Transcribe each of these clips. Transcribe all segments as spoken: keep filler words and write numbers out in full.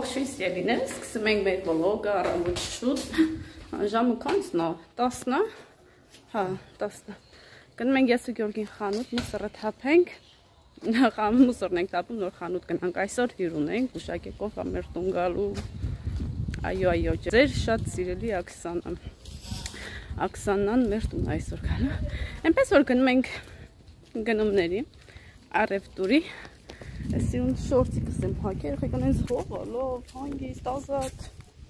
Ողջույն սիրելիներ, սկսում ենք մեր վլոգը առավոտ շուտ, ժամը քանցն է, տասն է, հա, տասն է, գնում ենք ես ու Գյորգին խանութ, մուսորը թափենք, մուսորն ենք թափում, նոր խանութ գնանք, այսօր հյուր ունենք, ուշակեկով մեր տուն գալու, այո, այո, ձեր շատ սիրելի Աքսանան, Աքսանան մեր տուն այսօր գալու, այնպես որ գնում ենք գնումների, առևտուրի, Այսիուն շորտի կսեմ հակեր, եղեք անենց հով, լով, հանգիստ, ազատ,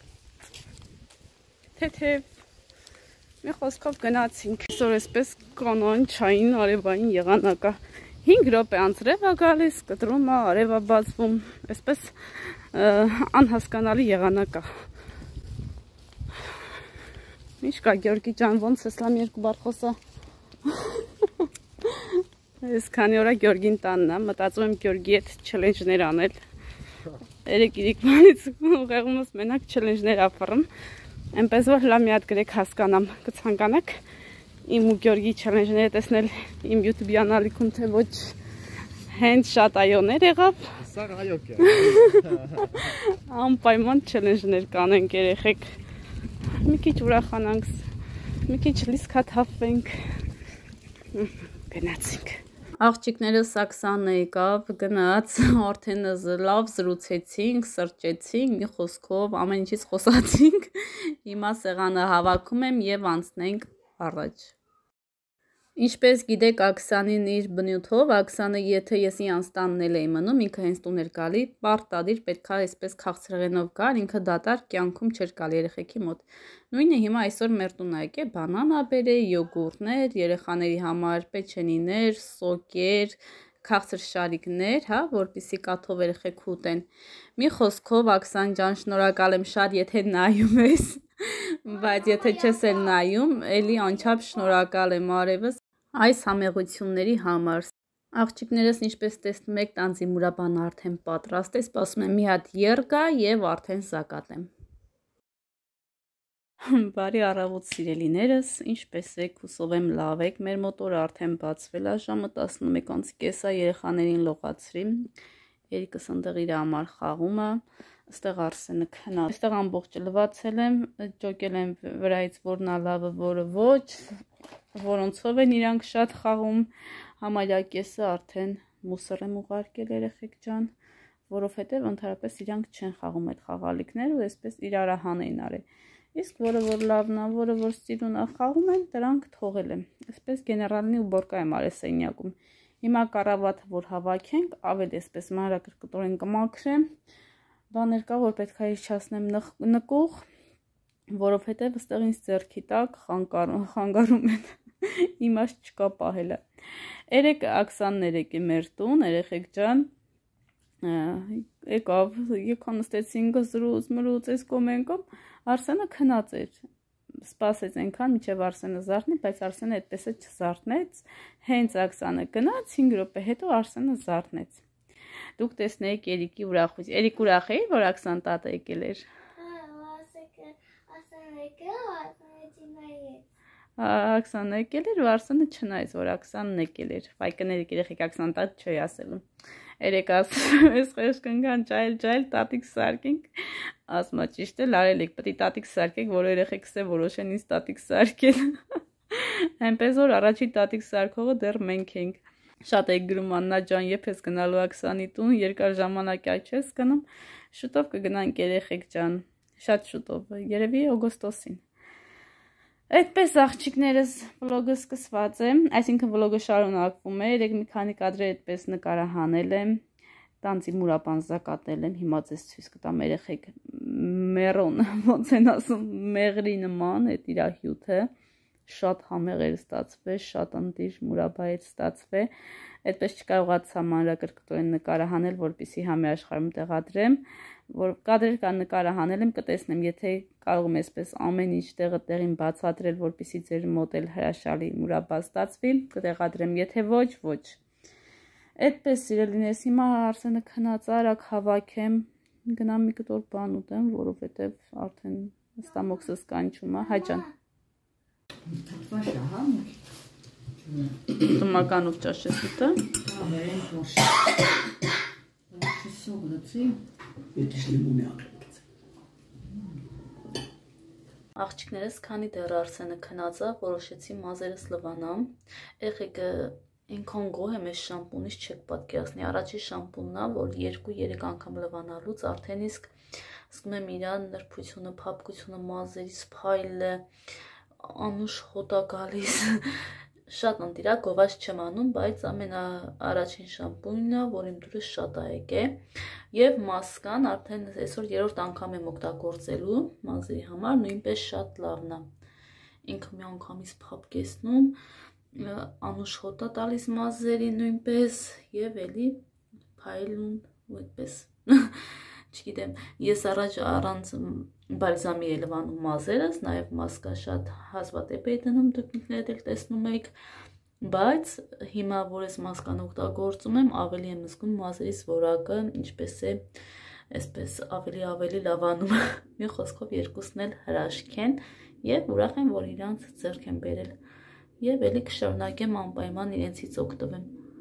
թեթև, մի խոսքով գնացինք, այսօր այսպես կանոն չային արևային եղանակա, հինգ րոպե անցրև է գալիս, կտրում է, արև է բացվում, այսպես անհասկանալի եղանակա, ինչ կա Գյորգի ջան, ոնց ես լամ երկու բար խոսա, Ես քանի օրա Գյորգին տանն եմ, մտածում եմ Գյորգի հետ չելենջներ անել, երեք իրիկմանից ուղեղումս մենակ չելենջներ ապրում, այնպես որ հլա մի հատ գրեք հասկանամ, կցանկանաք իմ ու Գյորգի չելենջները տեսնել իմ յութուբյան ալիքում, թե ոչ հենց շատ այոներ եղավ, Սաղ այո կյա, անպայման չելենջներ կանենք երեխեք, մի քիչ ուրախանանք, մի քիչ լիսկաթափվենք, գնացինք Աղջիկներս Աքսանը եկավ, գնաց, արդեն լավ զրուցեցինք, սրճեցինք, մի խոսքով, ամեն ինչից խոսացինք, հիմա սեղանը հավաքում եմ և անցնենք առաջ։ Ինչպես գիտեք Աքսանին իր բնյութով, Աքսանը եթե ես իրանց տաննել էի մնում, ինքը հենց տուն էր գալի, պարտադիր պետք է այսպես քաղցրեղենով գար, ինքը դատարկ կյանքում չէր գալի երեխեքի մոտ։ Նույնը հիմա այսօր մեր տուն է եկել, բանանա բերել, յոգուրտներ, երեխաների համար պեչենիներ, սոկեր, քաղցր շարիկներ, հա, որպեսզի կաթով երեխեք ուտեն։ Մի խոսքով Աքսան ջան, շնորհակալ եմ շատ, եթե նայում ես, բայց եթե չես էլ նայում, էլի անչափ շնորհակալ եմ արևս այս համեղությունների համար։ Աղջիկներս ինչպես տեսնում եք, տանձի մուրաբանը արդեն պատրաստ է, սպասում եմ մի հատ եռգա և արդեն սակատեմ։ Բարի առավոտ սիրելիներս, ինչպես եք, հուսով եմ լավ եք, մեր մոտորը արդեն բացվել է, ժամը տասնմեկից կես է, երեխաներին լողացրի, երիկս ընդեղ իր համար խաղում է, այստեղ Արսենը քնած, այստեղ ամբողջ լվացել եմ, ջոկել եմ վրայից որն է լավը, որը ոչ, որոնցով են իրանք շատ խաղում, համարյա կեսը արդեն մուսոր եմ ուղարկել երեխեք ջան, որովհետև ընդհանրապես իրանք չեն խաղում այդ խաղալիքները ու այսպես իրարահան էին արել։ Իսկ որը որ լավն է, որը որ սիրուն է խաղում են, դրանք թողել եմ։ Այսպես գեներալնի ու բորկա եմ արել սենյակում։ Հիմա կառավաթը որ հավաքենք, ավելի այսպես մանրակրկտորեն կմաքրեմ։ Բաներ կա, որ պետք է իջացնեմ նկուղ, որովհետև այստեղ ինձ ձեռքի տակ խանգարում են։ Իմաստ չկա պահելը։ Երեք Աքսաններ եկի մեր տուն, երեխեք ջան։ Եկավ, եկան նստեցինք զրուց, մրուց, այս կոմենկոմ, Արսենը քնած էր, սպասեց այնքան, մինչև Արսենը զարթնի, բայց Արսենը այդպես է չզարթնեց, հենց Աքսանը գնաց, հինգ րոպե հետո Արսենը զարթնեց։ Դուք տեսնեիք Երիկի ուրախություն, Երիկ ուրախ էի, որ Աքսան տատը եկել էր։ Աքսանը եկել էր ու Արսենը չնայեց, որ Աքսանն եկել էր, վայկներիք երեխեք Աքսան տատ չի ասելու։ Երեք այս խեղճկնքան ճայլ ճայլ տատիկ սարկենք, ասմա ճիշտ է լարել եք, պետք է տատիկ սարկեք, որ երեխեքս է որոշեն ինձ տատիկ սարկել։ Այնպես որ առաջի տատիկ սարկողը դեռ մենք ենք։ Շատ եք գրում Աննա ջան, երբ ես գնալու Աքսանի տուն, երկար ժամանակ այ չես գնում, շուտով կգնանք երեխեք ջան, շատ շուտով, երևի օգոստոսին։ Այդպես աղջիկներս վլոգը սկսված է, այսինքն վլոգը շարունակվում է, երեք մի քանի կադրեր այդպես նկարահանել եմ, տանձի մուրաբան զակատել եմ, հիմա ձեզ ցույց կտամ երեխեք մերոն, ոնց են ասում, մեղրի նման, այդ իր հյութը, շատ համեղ էր ստացվել, շատ ընտիր մուրաբա էր ստացվել, այդպես չկարողացա մանրակրկտորեն նկարահանել, որպեսզի համաշխարհում տեղադրեմ, որ կադրեր կան նկարահանել եմ, կտեսնեմ, եթե կարող եմ այսպես ամեն ինչ տեղը տեղին բացատրել, որպեսզի ձեր մոտ էլ հրաշալի մուրաբա ստացվի, կտեղադրեմ, եթե ոչ, ոչ։ Այդպես սիրելիներս, հիմա Արսենը քնած արագ հավաքեմ, գնամ մի կտոր բան ուտեմ, որովհետև արդեն ստամոքսս կանչում է, հայ ջան։ Տմականով ճաշես ուտը։ Մի քիչ լիմոն է աղենք։ Աղջիկներս, քանի դեռ Արսենը քնած է, որոշեցի մազերս լվանամ։ Եղեք ինքան գոհ եմ այս շամպունից չեք պատկերացնի։ Առաջի շամպունն է, որ երկու-երեք անգամ լվանալուց արդեն իսկ զգում եմ իր նրբությունը, փափկությունը, մազերիս փայլը, անուշ հոտ է գալիս։ Շատ ընտիրակ գովաց չեմ անում, բայց ամենաառաջին շամպունն է, որ իմ դուրս շատ է եկել։ Եվ մասկան արդեն այսօր երրորդ անգամ եմ օգտագործելու մազերի համար, նույնպես շատ լավն է։ Ինքը մի անգամից փափկեցնում, անուշ հոտ է տալիս մազերի նույնպես եւ էլի փայլուն ու այդպես։ Չգիտեմ, ես առաջ առանց բալզամի եմ լվանում մազերս, նաև մասկա շատ հազվադեպ եմ դնում, դուք ինքներդ էլ տեսնում եք, բայց հիմա որ ես մասկան օգտագործում եմ, ավելի եմ զգում մազերիս որակը, ինչպես է, այսպես ավելի ավելի լավանում։ Մի խոսքով երկուսն էլ հրաշք են եւ ուրախ եմ, որ իրանց ձեռք եմ բերել եւ էլի կշարունակեմ անպայման իրենցից օգտվեմ։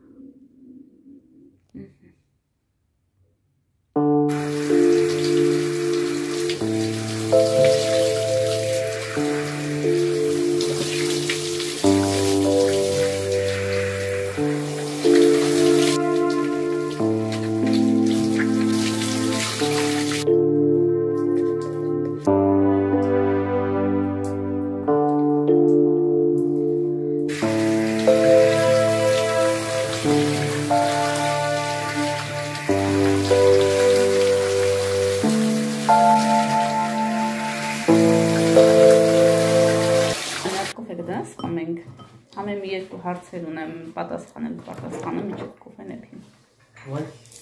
Համեմ երկու հարցեր ունեմ, պատասխանեմ, պատասխանում իջեք կոֆեն էփին։ Ոայ։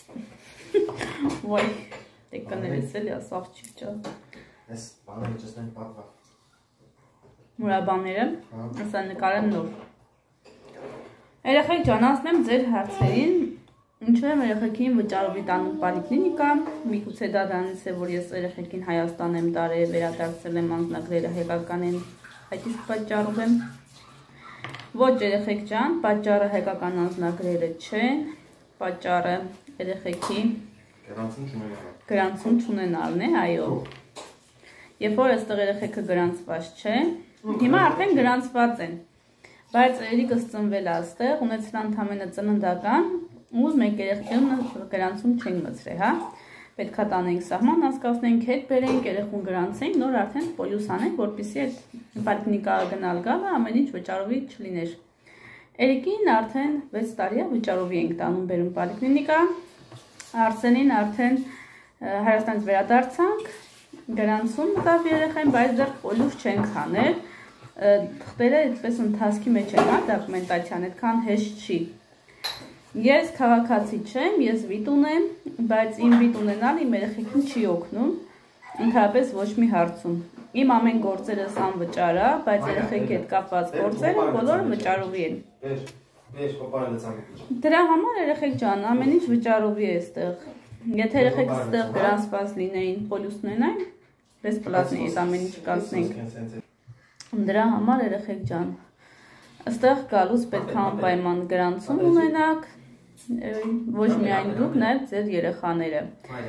Ոայ, տեկաներս էլի ասաղ չիճա։ Ես բանը ճսնեն պատվա։ Մուրաբանները, ասա նկարեմ նոր։ Երեխեք ջան, ասնեմ ձեր հարցերին, ինչու եմ երեխեքին վճարովի տանում պոլիկլինիկա, միգուցե դա դրանից է, որ ես երեխեքին Հայաստան եմ տարել, վերադարձել եմ անձնագրերը հայկական են, այդ իսկ պատճառով եմ։ Ոչ երեխեք ջան, պատճառը հայկական անձնագրերը չեն, պատճառը երեխեքի գրանցում չունենալն է, այո։ Երբ որ այստեղ երեխեքը գրանցված չէ, հիմա արդեն գրանցված են, բայց երիկս ծնվել է այստեղ, ունեցել ընդամենը ծննդական, ու մեկ երեխան գրանցում չենք մտցրել, հա։ Պետք է տանենք սահման անցկացնենք, հետ բերենք, երեխուն գրանցենք, նոր արդեն պոլյուս անենք, որպեսզի այդ պոլիկլինիկա գնալ գալը ամեն ինչ վճարովի չլիներ։ Երիկին արդեն վեց տարի է վճարովի ենք տանում բերում պոլիկլինիկա, Արսենին արդեն Հայաստանից վերադարձանք, գրանցում մտավ երեխային, բայց դեռ պոլյուս չենք անել, թղթերը այդպես ընթացքի մեջ են, հա, դոկումենտացիան այդքան հեշտ չի։ Ես քաղաքացի չեմ, ես վիտ ունեմ, բայց իմ վիտ ունենալ իմ երեխեքին չի օգնում, ընդհանրապես ոչ մի հարցում։ Իմ ամեն գործերս անվճար է, բայց երեխեքի հետ կապված գործերը բոլորը վճարովի են։ Դրա համար երեխեք ջան, ամեն ինչ վճարովի է այստեղ։ Եթե երեխեքս այստեղ գրանցված լինեին, պոլյուս ունենային, բեսպլատնի այդ ամեն ինչ կանցնենք։ Դրա համար երեխեք ջան, այստեղ գալուց պետք է անպայման գրանցում ունենաք, ոչ միայն դուք, նաև ձեր երեխաները։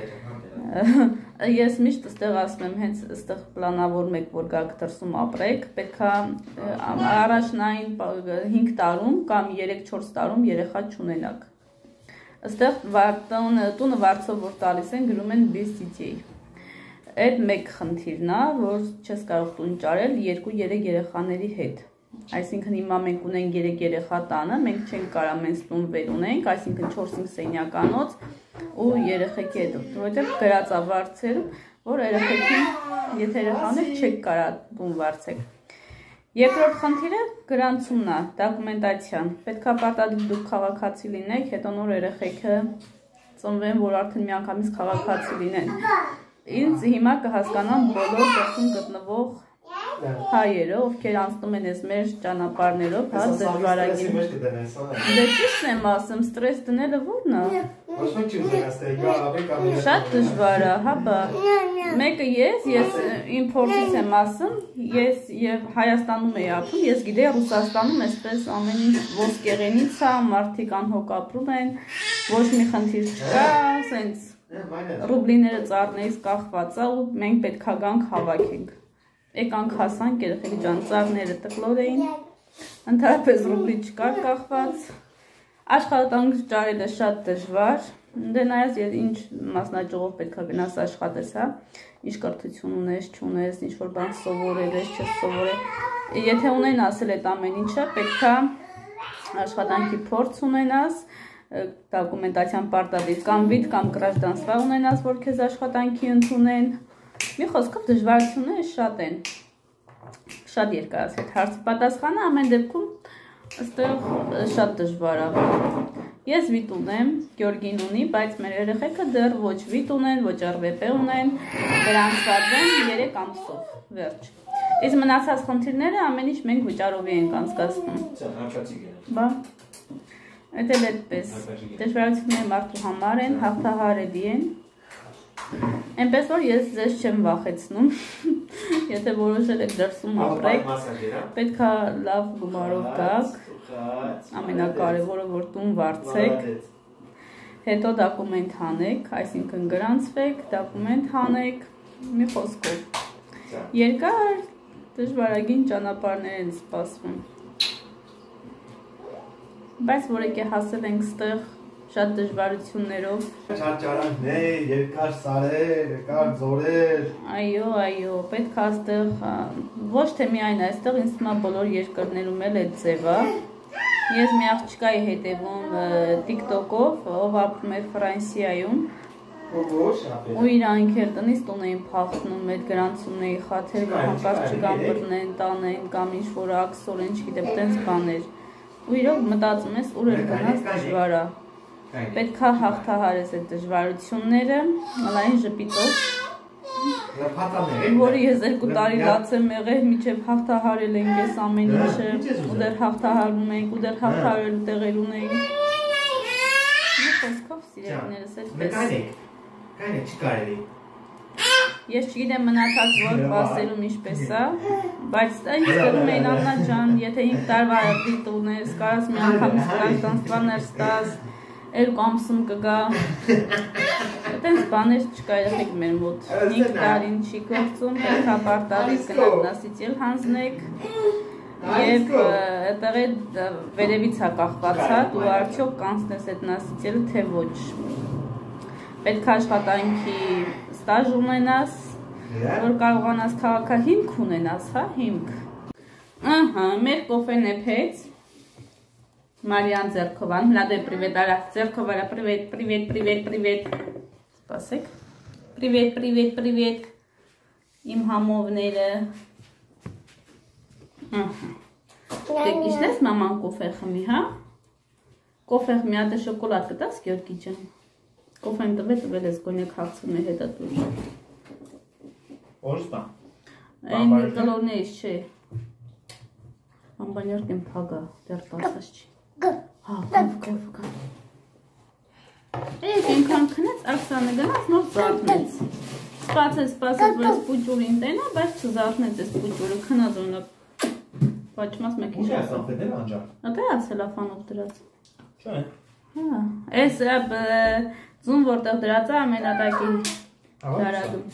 Ես միշտ այստեղ ասում եմ, հենց այստեղ պլանավորում եք, որ գաք դրսում ապրեք, պետք է առաջնային հինգ տարում կամ երեք-չորս տարում երեխա չունենաք։ Այստեղ տունը վարձով որ տալիս են, գրում են без детей։ Այդ մեկ խնդիրն է, որ չես կարող տուն ճարել երկու-երեք երեխաների հետ։ Այսինքն հիմա մենք ունենք երեք երեխա տանը, մենք չենք կարա մենց տուն վեր ունենք, այսինքն չորս-հինգ սենյականոց ու երեխեքի հետ, որովհետև գրած է վարձել, որ երեխեքին, եթե երեխաներ չեք կարա տուն վարձեք։ Երկրորդ խնդիրը գրանցումն է, դոկումենտացիան։ Պետք է պարտադիր դուք քաղաքացի լինեք, հետո նոր երեխեքը ծնվեն, որ արդեն միանգամից քաղաքացի լինեն։ Ինձ հիմա կհասկանամ բոլոր դեպքում գտնվող հայերը, ովքեր անցնում են այս մեր ճանապարհներով, հա, դժվարագին։ Դե ճիշտն եմ ասում, ստրես դնելը ո՞րն է։ Շատ դժվար է, հա, բա։ Մեկը ես, ես իմ փորձից եմ ասում, ես եւ Հայաստանում էի ապրում, ես գիտեի Ռուսաստանում այսպես ամեն ինչ ոսկեղենից է, մարդիկ անհոգ ապրում են, ոչ մի խնդիր չկա, սենց Ռուբլիները ծառներից կախված է ու մենք պետք է գանք հավաքենք։ Եկանք հասանք երեխեք ջան, ծառները տկլոր էին, ընդհանրապես ռուբլի չկար կախված, աշխատանք ճարելը շատ դժվար, դե նայած ինչ մասնաճյուղով պետք է գնաս աշխատես, հա, ինչ կրթություն ունես, չունես, ինչ որ բան սովորել ես, չես սովորել, եթե ունեն ասել այդ ամեն ինչը, պետք է աշխատանքի փորձ ունենաս, դոկումենտացիան պարտադիր կամ վիճ կամ գրաժդանստվա ունենաս, որ քեզ աշխատանքի ընդունեն, մի խոսքով դժվարությունները շատ են, շատ երկար ասել, հարցի պատասխանը ամեն դեպքում այստեղ շատ դժվար է։ Ես վիտ ունեմ, Գյորգին ունի, բայց մեր երեխեքը դեռ ոչ վիտ ունեն, ոչ ար վե պե ունեն, դրանց սարվեն երեք ամսով, վերջ։ Իսկ մնացած խնդիրները ամեն ինչ մենք վճարովի ենք անցկացնում։ Բա, այդ էլ այդպես, դժվարությունները մարդու համար են, հաղթահարելի են, այնպես որ ես ձեզ չեմ վախեցնում, եթե որոշել եք դրսում ապրեք, պետք է լավ գումարով գաք, ամենակարևորը որ տուն վարձեք, հետո դոկումենտ հանեք, այսինքն գրանցվեք, դոկումենտ հանեք, մի խոսքով, երկար դժվարագին ճանապարհներ են սպասվում, բայց որ եկե հասել ենք ստեղ շատ դժվարություններով, ճանճարանքներ, երկար սարեր, երկար ձորեր, այո, այո, պետք է այստեղ ոչ թե միայն այստեղ, ինձ թվում է բոլոր երկրներում էլ այդ ձևը։ Ես մի աղջկայի հետևում TikTok-ով, ով ապրում է Ֆրանսիայում, ու իրանք էլ տնից տուն էին փախնում, այդ գրանցումների խաթեր, որ հանկարծ չկան բռնեն, տանեն, կամ ինչ-որ աքսորեն, չգիտեմ, տենց բաներ։ Ու իրոք մտածում ես, ուր էլ գնաս դժվար է։ Պետք է հաղթահարես այդ դժվարությունները, լայն ժպիտով, որը ես երկու տարի լաց եմ եղել, մինչև հաղթահարել ենք ես ամեն ինչը, ու դեռ հաղթահարում ենք, ու դեռ հաղթահարելու տեղեր ունենք։ Մի խոսքով սիրելիներս այդպես։ Կանեք չկարելի։ Ես չգիտեմ մնացած որ բասերում ինչպես է, բայց ինձ գրում էին Աննա ջան, եթե հինգ տարվա դիտ ունես, կարաս մի անգամ ստանստանստվաներ ստաս, երկու ամսում կգա, այդպես բաներ չկա երեխեք մեր մոտ, հինգ տարին չի գործում, պետք է պարտադիր գնաք դասից էլ հանձնեք, և այդտեղ է վերևից է կախված հա, դու արդյոք կանցնես այդ դասից էլ թե ոչ, պետք է աշխատանքի ստաժ ունենաս, որ կարողանաս քաղաքահիմք ունենաս, հա, հիմք, ահա, մեր կոֆեն է փեց, Մարիան Ձերքովան, Հլադե, պրիվետ, արա, Ձերքովարա, պրիվետ, պրիվետ, պրիվետ, պրիվետ, սպասեք, պրիվետ, պրիվետ, պրիվետ, իմ համովները, դեք իշնես մաման կոֆե խմի, հա, կոֆե խմի, ատը շոկոլատ կտաս, Գյորգի ջան, կոֆեն տվել, տվել ես գոնյակ հաղցում է հետը դուր, Որստա, այն մի կլորներից չէ, Ամբանյարկ եմ պագա, դեր պասած չի, հա, կով, կով, կով, եկ ենքան կնեց, ակսանը գնաց, նոր զարդնեց, սպացեց, սպացեց, որ ես պուջուրին տենա, բայց չզարդնեց ես պուջուրը, կնած ունակ, պաչմաս մեկ Ուժ է ասանվետել անջար, ատե է սելաֆանով դրած, Չէ, հա, ես ձուն որտեղ դրած է ամենատակի դարադում,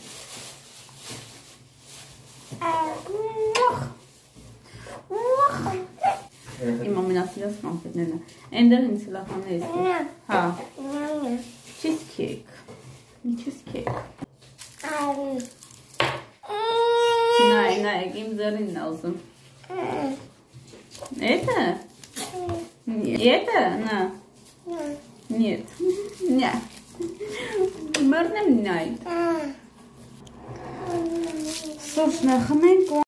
Իմ ամենասիրած կոնֆետներն է, այնտեղ ինձ սելաֆաններից է, հա, cheesecake, cheesecake, նայ, նայեք, իմ ձեռինն է ուզում, это, это, на, нет, ня, մեռնեմ նայ, սուրճն է խմենք